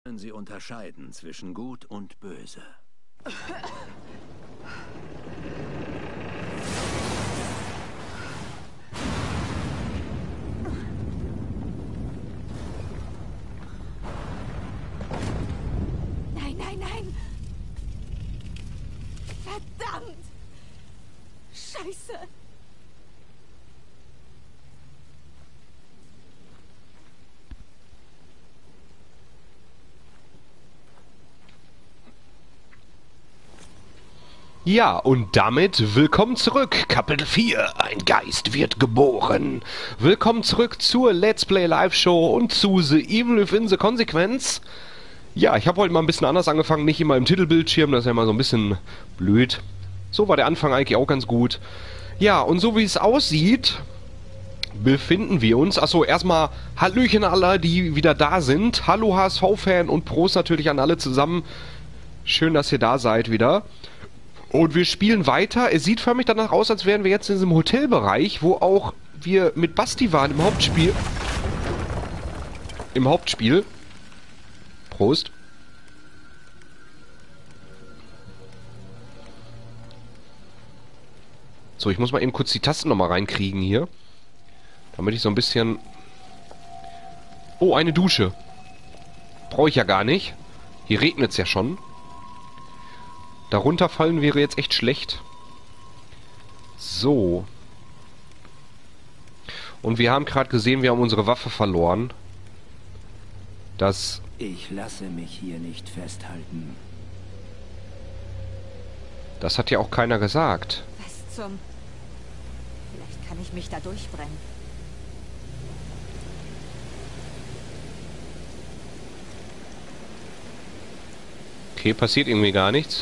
Können Sie unterscheiden zwischen Gut und Böse? Nein, nein, nein! Verdammt! Scheiße! Ja, und damit willkommen zurück. Kapitel 4. Ein Geist wird geboren. Willkommen zurück zur Let's Play Live Show und zu The Evil Within the Consequence. Ja, ich habe heute mal ein bisschen anders angefangen. Nicht immer im Titelbildschirm, das ist ja immer so ein bisschen blöd. So war der Anfang eigentlich auch ganz gut. Ja, und so wie es aussieht, befinden wir uns... Achso, erstmal Hallöchen an alle, die wieder da sind. Hallo HSV-Fan und Prost natürlich an alle zusammen. Schön, dass ihr da seid wieder. Und wir spielen weiter. Es sieht für mich danach aus, als wären wir jetzt in diesem Hotelbereich, wo auch wir mit Basti waren im Hauptspiel. Im Hauptspiel. Prost. So, ich muss mal eben kurz die Tasten nochmal reinkriegen hier. Damit ich so ein bisschen... Oh, eine Dusche. Brauche ich ja gar nicht. Hier regnet es ja schon. Darunter fallen wäre jetzt echt schlecht. So. Und wir haben gerade gesehen, wir haben unsere Waffe verloren. Das... Ich lasse mich hier nicht festhalten. Das hat ja auch keiner gesagt. Was zum... Vielleicht kann ich mich da durchbrennen. Okay, passiert irgendwie gar nichts.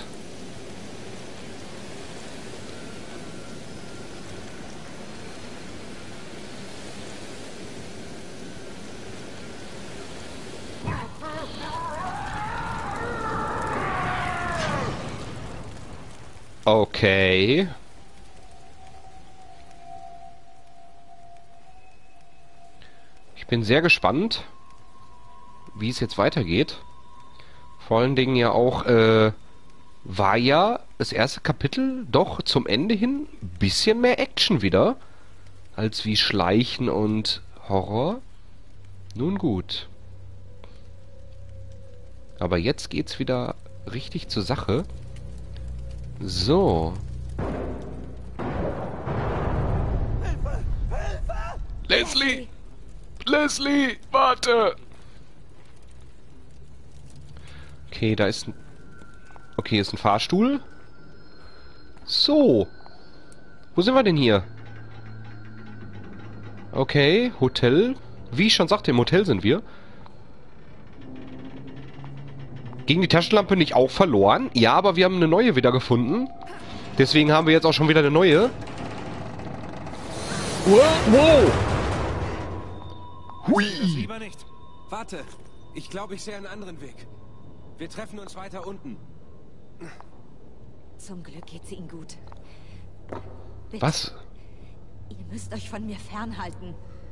Okay. Ich bin sehr gespannt, wie es jetzt weitergeht. Vor allen Dingen ja auch, war ja das erste Kapitel doch zum Ende hin ein bisschen mehr Action wieder, als wie Schleichen und Horror. Nun gut. Aber jetzt geht's wieder richtig zur Sache. So. Hilfe! Hilfe! Leslie! Leslie! Warte! Okay, da ist ein... Okay, ist ein Fahrstuhl. So. Wo sind wir denn hier? Okay, Hotel. Wie ich schon sagte, im Hotel sind wir. Ging die Taschenlampe nicht auch verloren? Ja, aber wir haben eine neue wieder gefunden. Deswegen haben wir jetzt auch schon wieder eine neue. Wow! Hui! Lieber nicht. Warte. Ich glaube, ich sehe einen anderen Weg. Wir treffen uns weiter unten. Zum Glück geht's Ihnen gut. Bitte, Was? ihr müsst euch von mir fernhalten.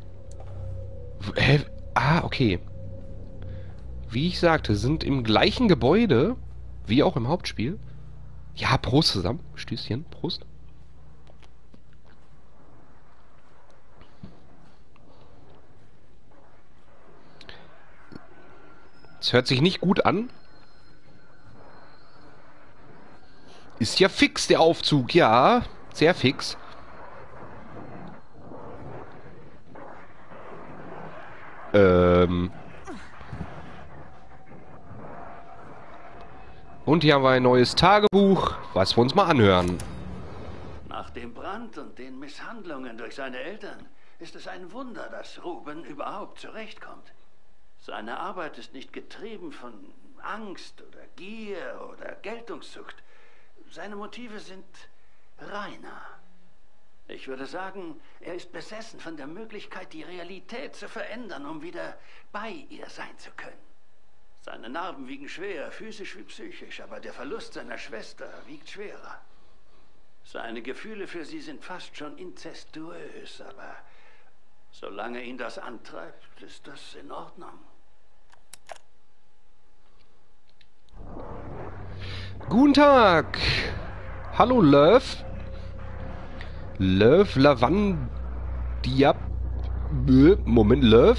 Hä? Ah, okay. Wie ich sagte, sind im gleichen Gebäude, wie auch im Hauptspiel. Ja, Prost zusammen. Stößchen, Prost. Es hört sich nicht gut an. Ist ja fix, der Aufzug. Ja, sehr fix. Und hier haben wir ein neues Tagebuch, was wir uns mal anhören. Nach dem Brand und den Misshandlungen durch seine Eltern ist es ein Wunder, dass Ruben überhaupt zurechtkommt. Seine Arbeit ist nicht getrieben von Angst oder Gier oder Geltungssucht. Seine Motive sind reiner. Ich würde sagen, er ist besessen von der Möglichkeit, die Realität zu verändern, um wieder bei ihr sein zu können. Seine Narben wiegen schwer, physisch wie psychisch, aber der Verlust seiner Schwester wiegt schwerer. Seine Gefühle für sie sind fast schon inzestuös, aber solange ihn das antreibt, ist das in Ordnung. Guten Tag. Hallo, Löw. Löw, Lavandiap. Moment, Löw.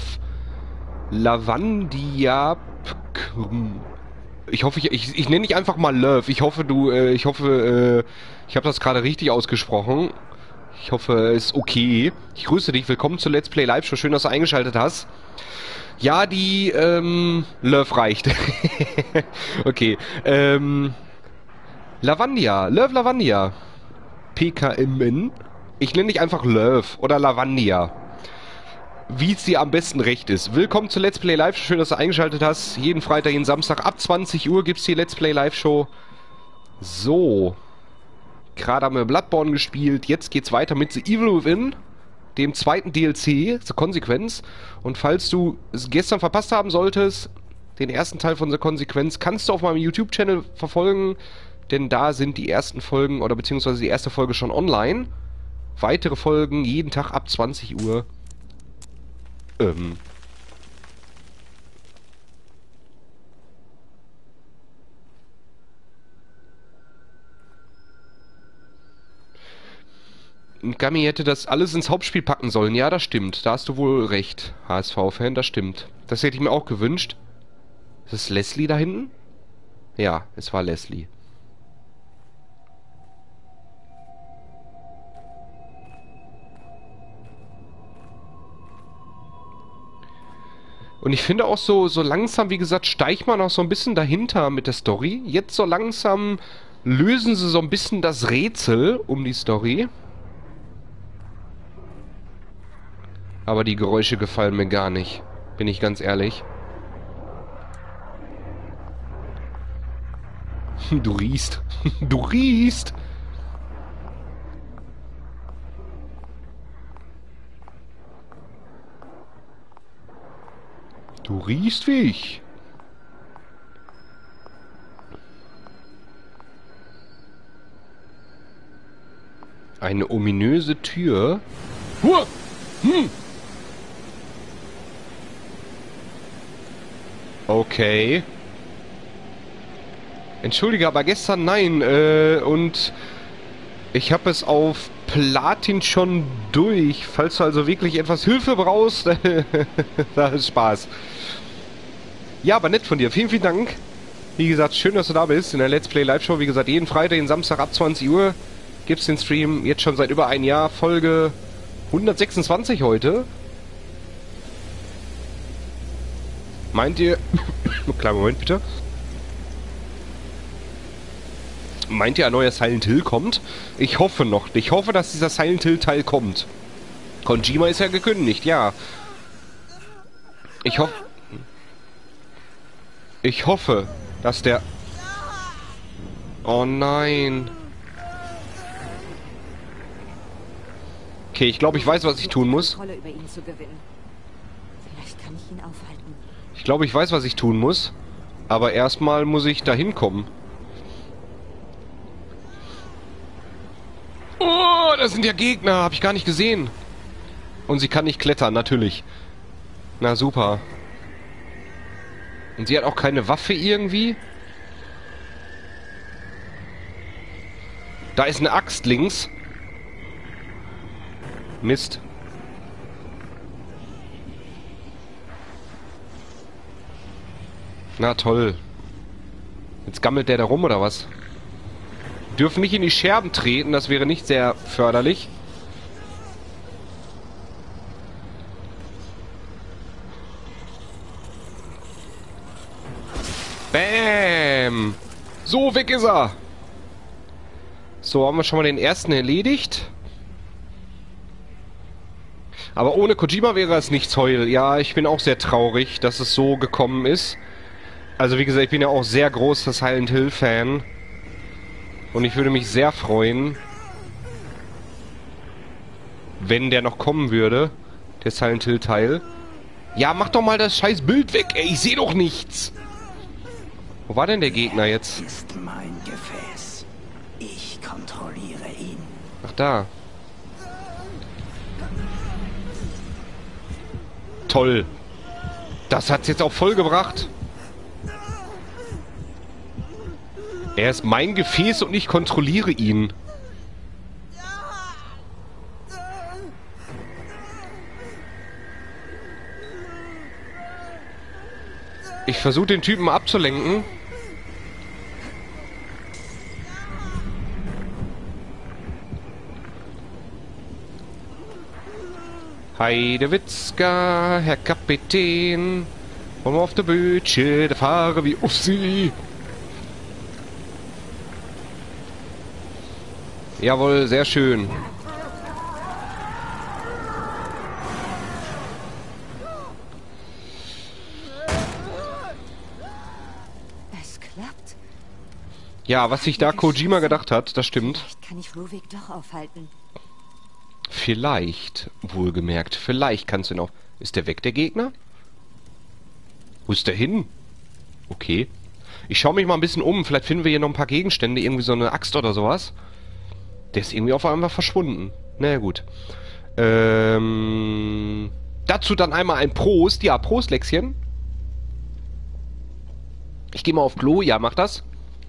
Lavandiap. Ich hoffe, ich nenne dich einfach mal Löw. Ich hoffe, ich habe das gerade richtig ausgesprochen. Ich hoffe, es ist okay. Ich grüße dich. Willkommen zur Let's Play Live Show. Schön, dass du eingeschaltet hast. Ja, die, Löw reicht. Okay, Lavandia. Löw Lavandia. PKMN. Ich nenne dich einfach Löw oder Lavandia. Wie es dir am besten recht ist. Willkommen zur Let's Play Live Show. Schön, dass du eingeschaltet hast. Jeden Freitag, jeden Samstag ab 20 Uhr gibt es die Let's Play Live Show. So. Gerade haben wir Bloodborne gespielt. Jetzt geht's weiter mit The Evil Within, dem zweiten DLC, The Consequence. Und falls du es gestern verpasst haben solltest, den ersten Teil von The Consequence, kannst du auf meinem YouTube-Channel verfolgen, denn da sind die ersten Folgen, oder beziehungsweise die erste Folge schon online. Weitere Folgen jeden Tag ab 20 Uhr. Gummy hätte das alles ins Hauptspiel packen sollen. Ja, das stimmt. Da hast du wohl recht, HSV-Fan, das stimmt. Das hätte ich mir auch gewünscht. Ist es Leslie da hinten? Ja, es war Leslie. Und ich finde auch so langsam, wie gesagt, steigt man auch so ein bisschen dahinter mit der Story. Jetzt so langsam lösen sie so ein bisschen das Rätsel um die Story. Aber die Geräusche gefallen mir gar nicht. Bin ich ganz ehrlich. Du riechst. Du riechst. Du riechst wie ich. Eine ominöse Tür. Huah! Okay. Entschuldige, aber gestern nein. Und ich habe es auf Platin schon durch. Falls du also wirklich etwas Hilfe brauchst, da ist Spaß. Ja, aber nett von dir. Vielen, vielen Dank. Wie gesagt, schön, dass du da bist in der Let's Play Live Show. Wie gesagt, jeden Freitag, jeden Samstag ab 20 Uhr gibt's den Stream. Jetzt schon seit über ein Jahr. Folge 126 heute. Meint ihr... Kleinen Moment bitte. Meint ihr, ein neuer Silent Hill kommt? Ich hoffe noch. Ich hoffe, dass dieser Silent Hill Teil kommt. Kojima ist ja gekündigt, ja. Ich hoffe, dass der... Oh nein. Okay, ich glaube, ich weiß, was ich tun muss. Kontrolle über ihn zu gewinnen. Vielleicht kann ich ihn aufhalten. Ich glaube, ich weiß, was ich tun muss. Aber erstmal muss ich da hinkommen. Oh, das sind ja Gegner. Habe ich gar nicht gesehen. Und sie kann nicht klettern, natürlich. Na, super. Und sie hat auch keine Waffe irgendwie. Da ist eine Axt links. Mist. Na toll. Jetzt gammelt der da rum, oder was? Dürfen nicht in die Scherben treten, das wäre nicht sehr förderlich. Bäm! So, weg ist er! So, haben wir schon mal den ersten erledigt. Aber ohne Kojima wäre es nichts heul. Ja, ich bin auch sehr traurig, dass es so gekommen ist. Also wie gesagt, ich bin ja auch sehr großer Silent Hill Fan. Und ich würde mich sehr freuen, wenn der noch kommen würde, der Silent Hill Teil. Ja, mach doch mal das scheiß Bild weg, ey, ich sehe doch nichts. Wo war denn der Gegner jetzt? Ist mein Gefäß. Ich kontrolliere ihn. Ach, da. Toll. Das hat's jetzt auch voll gebracht. Er ist mein Gefäß und ich kontrolliere ihn. Ich versuche den Typen abzulenken. Heidewitzka, Herr Kapitän. Wollen wir auf der Bötche, da fahre wie auf Sie. Jawohl, sehr schön. Es klappt. Ja, was sich da Kojima gedacht hat, das stimmt. Vielleicht kann ich Ruvik doch aufhalten. Vielleicht, wohlgemerkt, vielleicht kannst du ihn auch... Ist der weg, der Gegner? Wo ist der hin? Okay. Ich schaue mich mal ein bisschen um. Vielleicht finden wir hier noch ein paar Gegenstände. Irgendwie so eine Axt oder sowas. Der ist irgendwie auf einmal verschwunden. Naja, gut. Dazu dann einmal ein Prost. Ja, Prost, Lexchen. Ich gehe mal auf Klo. Ja, mach das.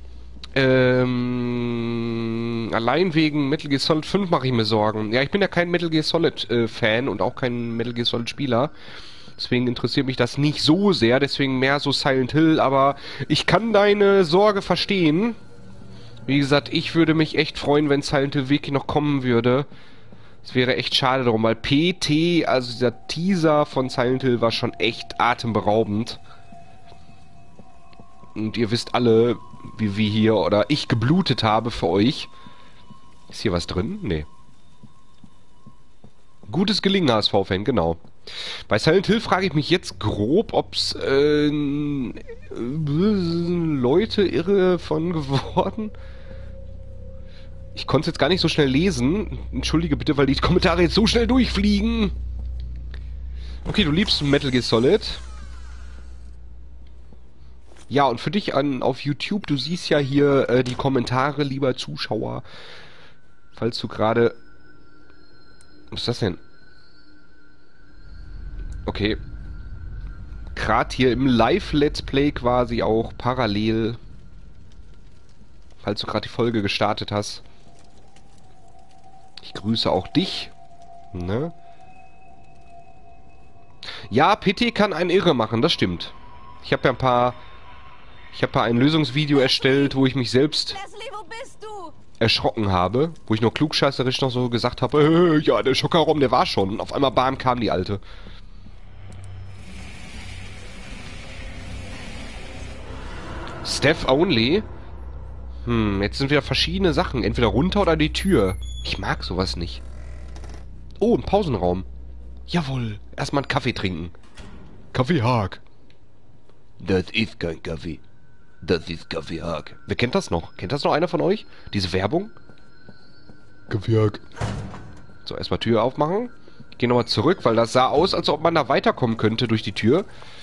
Allein wegen Metal Gear Solid 5 mache ich mir Sorgen. Ja, ich bin ja kein Metal Gear Solid Fan und auch kein Metal Gear Solid Spieler. Deswegen interessiert mich das nicht so sehr. Deswegen mehr so Silent Hill. Aber ich kann deine Sorge verstehen. Wie gesagt, ich würde mich echt freuen, wenn Silent Hill wirklich noch kommen würde. Es wäre echt schade darum, weil PT, also dieser Teaser von Silent Hill, war schon echt atemberaubend. Und ihr wisst alle, wie wir hier, oder ich geblutet habe für euch. Ist hier was drin? Nee. Gutes Gelingen, HSV-Fan, genau. Bei Silent Hill frage ich mich jetzt grob, ob es Leute irre von geworden. Ich konnte es jetzt gar nicht so schnell lesen. Entschuldige bitte, weil die Kommentare jetzt so schnell durchfliegen. Okay, du liebst Metal Gear Solid. Ja, und für dich auf YouTube, du siehst ja hier die Kommentare, lieber Zuschauer. Falls du gerade... Was ist das denn? Okay. Gerade hier im Live-Let's Play quasi auch parallel. Falls du gerade die Folge gestartet hast. Ich grüße auch dich. Ne? Ja, PT kann einen irre machen, das stimmt. Ich habe ja ein Lösungsvideo erstellt, wo ich mich selbst Leslie, wo bist du? erschrocken habe. Wo ich noch klugscheißerisch noch so gesagt habe, ja, der Schockerraum, der war schon. Und auf einmal, bam, kam die Alte. Steph only? Jetzt sind wieder verschiedene Sachen. Entweder runter oder die Tür. Ich mag sowas nicht. Oh, ein Pausenraum. Jawohl. Erstmal einen Kaffee trinken. Kaffeehag. Das ist kein Kaffee. Das ist Kaffeehag. Wer kennt das noch? Kennt das noch einer von euch? Diese Werbung? Kaffeehag. So, erstmal Tür aufmachen. Ich gehe nochmal zurück, weil das sah aus, als ob man da weiterkommen könnte durch die Tür.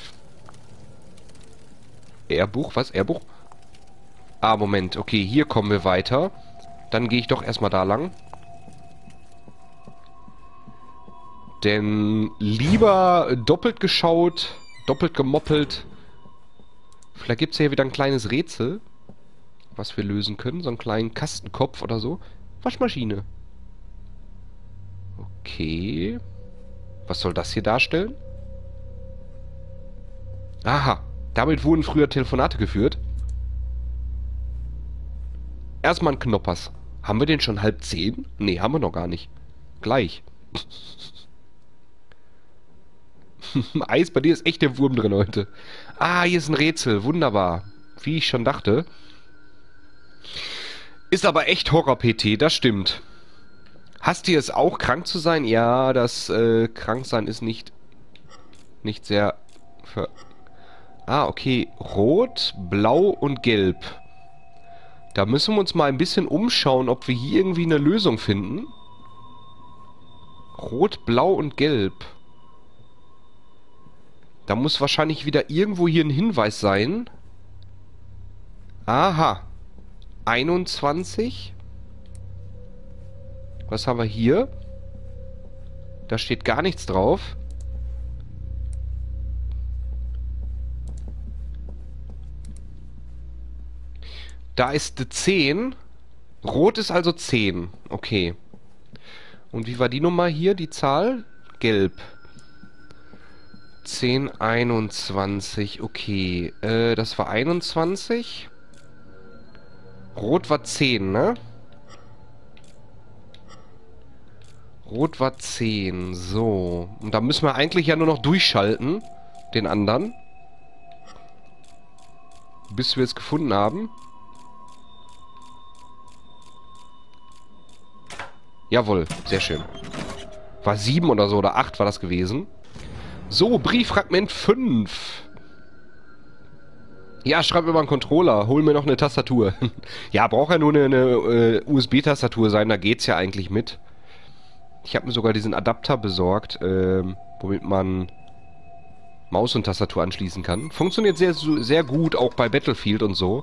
Ehrbuch? Was? Ehrbuch? Ah, Moment. Okay, hier kommen wir weiter. Dann gehe ich doch erstmal da lang. Denn lieber doppelt geschaut, doppelt gemoppelt. Vielleicht gibt es ja wieder ein kleines Rätsel, was wir lösen können. So einen kleinen Kastenkopf oder so. Waschmaschine. Okay. Was soll das hier darstellen? Aha. Damit wurden früher Telefonate geführt. Erstmal ein Knoppers. Haben wir den schon 9:30? Nee, haben wir noch gar nicht. Gleich. Eis, bei dir ist echt der Wurm drin heute. Ah, hier ist ein Rätsel. Wunderbar. Wie ich schon dachte. Ist aber echt Horror-PT, das stimmt. Hasst ihr es auch, krank zu sein? Ja, das Kranksein ist nicht sehr... Ah, okay. Rot, Blau und Gelb. Da müssen wir uns mal ein bisschen umschauen, ob wir hier irgendwie eine Lösung finden. Rot, Blau und Gelb. Da muss wahrscheinlich wieder irgendwo hier ein Hinweis sein. Aha. 21. Was haben wir hier? Da steht gar nichts drauf. Da ist die 10. Rot ist also 10. Okay. Und wie war die Nummer hier, die Zahl? Gelb. 10, 21. Okay. Das war 21. Rot war 10, ne? Rot war 10. So. Und da müssen wir eigentlich ja nur noch durchschalten. Den anderen. Bis wir es gefunden haben. Jawohl, sehr schön. War 7 oder so, oder 8 war das gewesen. So, Brieffragment 5. Ja, schreib mir mal einen Controller. Hol mir noch eine Tastatur. Ja, braucht ja nur eine USB-Tastatur sein, da geht's ja eigentlich mit. Ich habe mir sogar diesen Adapter besorgt, womit man Maus und Tastatur anschließen kann. Funktioniert sehr, sehr gut, auch bei Battlefield und so.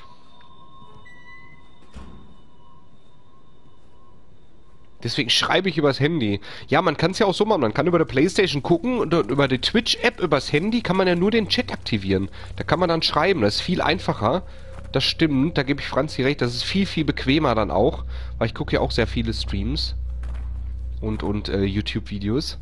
Deswegen schreibe ich übers Handy. Ja, man kann es ja auch so machen. Man kann über der PlayStation gucken und über die Twitch-App übers Handy kann man ja nur den Chat aktivieren. Da kann man dann schreiben. Das ist viel einfacher. Das stimmt. Da gebe ich Franzi recht. Das ist viel, viel bequemer dann auch. Weil ich gucke ja auch sehr viele Streams. Und YouTube-Videos.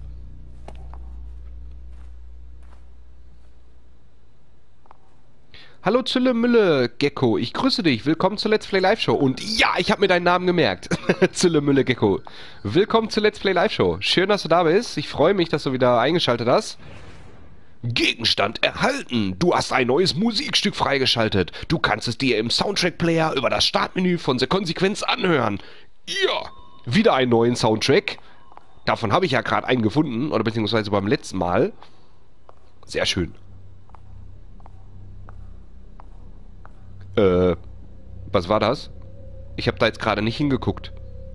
Hallo Züllemülle Gecko, ich grüße dich, willkommen zur Let's Play Live Show. Und ja, ich habe mir deinen Namen gemerkt. Züllemülle Gecko. Willkommen zur Let's Play Live Show. Schön, dass du da bist. Ich freue mich, dass du wieder eingeschaltet hast. Gegenstand erhalten. Du hast ein neues Musikstück freigeschaltet. Du kannst es dir im Soundtrack-Player über das Startmenü von The Consequence anhören. Ja, wieder einen neuen Soundtrack. Davon habe ich ja gerade einen gefunden, oder beziehungsweise beim letzten Mal. Sehr schön. Was war das? Ich habe da jetzt gerade nicht hingeguckt.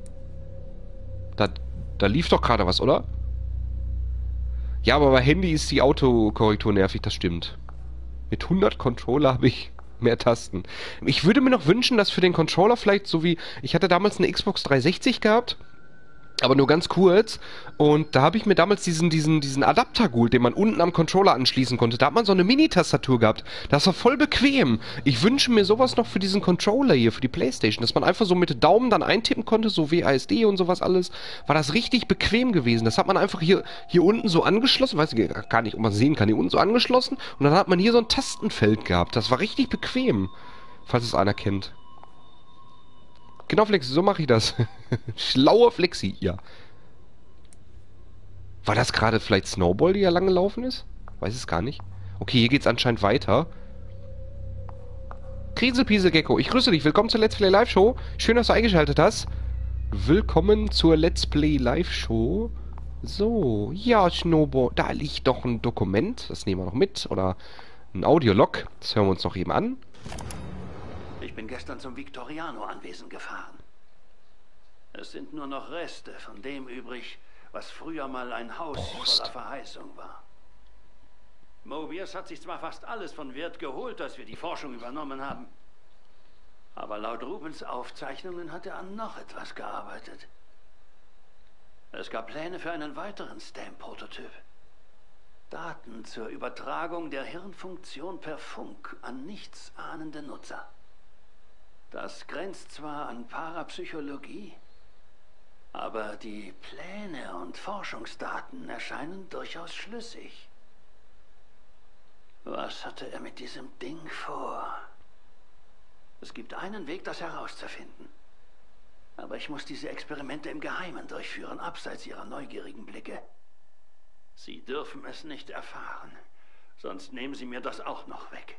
Da lief doch gerade was, oder? Ja, aber bei Handy ist die Autokorrektur nervig, das stimmt. Mit 100 Controller habe ich mehr Tasten. Ich würde mir noch wünschen, dass für den Controller vielleicht so wie... Ich hatte damals eine Xbox 360 gehabt, aber nur ganz kurz. Und da habe ich mir damals diesen Adapter geholt, den man unten am Controller anschließen konnte. Da hat man so eine Mini-Tastatur gehabt. Das war voll bequem. Ich wünsche mir sowas noch für diesen Controller hier, für die PlayStation. Dass man einfach so mit Daumen dann eintippen konnte, so WASD und sowas alles. War das richtig bequem gewesen. Das hat man einfach hier unten so angeschlossen. Weiß ich gar nicht, ob man sehen kann. Hier unten so angeschlossen. Und dann hat man hier so ein Tastenfeld gehabt. Das war richtig bequem. Falls es einer kennt. Genau, Flexi, so mache ich das. Schlauer Flexi, ja. War das gerade vielleicht Snowball, die ja lang gelaufen ist? Weiß es gar nicht. Okay, hier geht's anscheinend weiter. Kriselpiesel Gecko, ich grüße dich. Willkommen zur Let's Play Live Show. Schön, dass du eingeschaltet hast. Willkommen zur Let's Play Live Show. So, ja, Snowball. Da liegt doch ein Dokument. Das nehmen wir noch mit. Oder ein Audiolog. Das hören wir uns noch eben an. Ich bin gestern zum Victoriano-Anwesen gefahren. Es sind nur noch Reste von dem übrig, was früher mal ein Haus voller Verheißung war. Mobius hat sich zwar fast alles von Wert geholt, als wir die Forschung übernommen haben. Aber laut Rubens Aufzeichnungen hat er an noch etwas gearbeitet. Es gab Pläne für einen weiteren Stamp-Prototyp. Daten zur Übertragung der Hirnfunktion per Funk an nichtsahnende Nutzer. Das grenzt zwar an Parapsychologie, aber die Pläne und Forschungsdaten erscheinen durchaus schlüssig. Was hatte er mit diesem Ding vor? Es gibt einen Weg, das herauszufinden. Aber ich muss diese Experimente im Geheimen durchführen, abseits Ihrer neugierigen Blicke. Sie dürfen es nicht erfahren, sonst nehmen Sie mir das auch noch weg.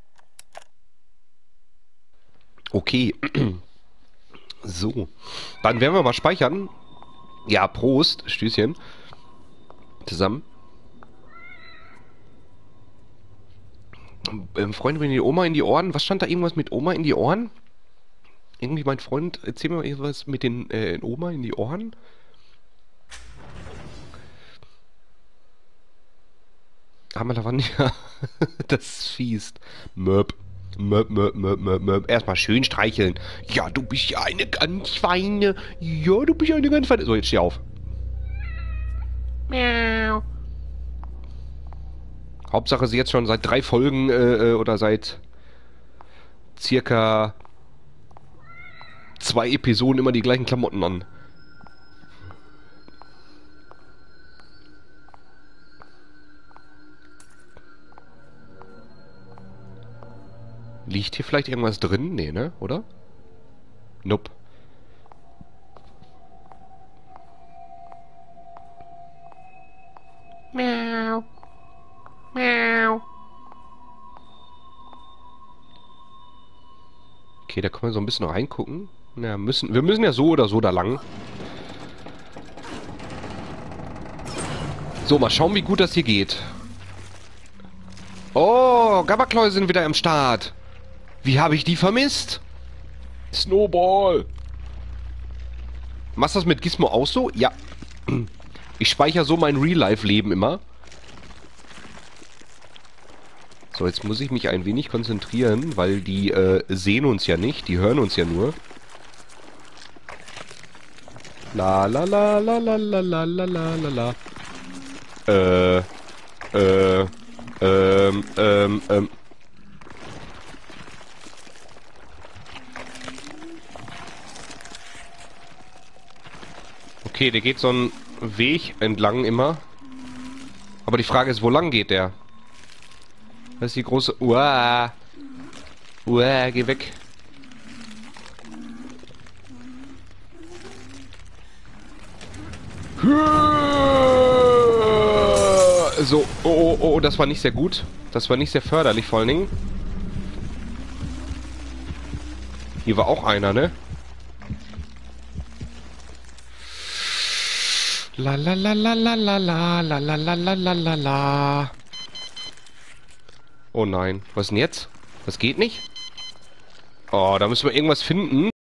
Okay. So. Dann werden wir mal speichern. Ja, Prost. Stößchen. Zusammen. Freunde, wenn die Oma in die Ohren... Was stand da irgendwas mit Oma in die Ohren? Irgendwie mein Freund... Erzähl mir mal irgendwas mit den Oma in die Ohren. Aber da waren ja... Das ist fies. Möp. Möp, möp, möp, möp, möp. Erstmal schön streicheln. Ja, du bist ja eine ganz feine. Ja, du bist ja eine ganz feine. So, jetzt steh auf. Miau. Hauptsache, sie jetzt schon seit 3 Folgen oder seit circa 2 Episoden immer die gleichen Klamotten an. Liegt hier vielleicht irgendwas drin? Nee, ne? Oder? Nope. Miau. Miau. Okay, da können wir so ein bisschen reingucken. Ja, wir müssen ja so oder so da lang. So, mal schauen, wie gut das hier geht. Oh, Gabakläu sind wieder am Start. Wie habe ich die vermisst? Snowball. Machst du das mit Gizmo auch so? Ja. Ich speichere so mein Real-Life-Leben immer. So, jetzt muss ich mich ein wenig konzentrieren, weil die sehen uns ja nicht, die hören uns ja nur. La la la la la la la la la la la. Okay, der geht so einen Weg entlang immer. Aber die Frage ist, wo lang geht der? Das ist die große... Uah. Uah, geh weg. So, oh, das war nicht sehr gut. Das war nicht sehr förderlich, vor allen Dingen. Hier war auch einer, ne? La la la la la la la la la la la la la la. Oh nein, was denn jetzt? Das geht nicht? Oh, da müssen wir irgendwas finden.